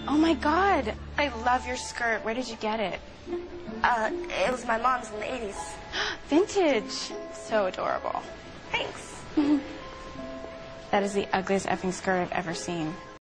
Oh my God, I love your skirt. Where did you get it? It was my mom's in the 80s. Vintage. So adorable. Thanks. That is the ugliest effing skirt I've ever seen.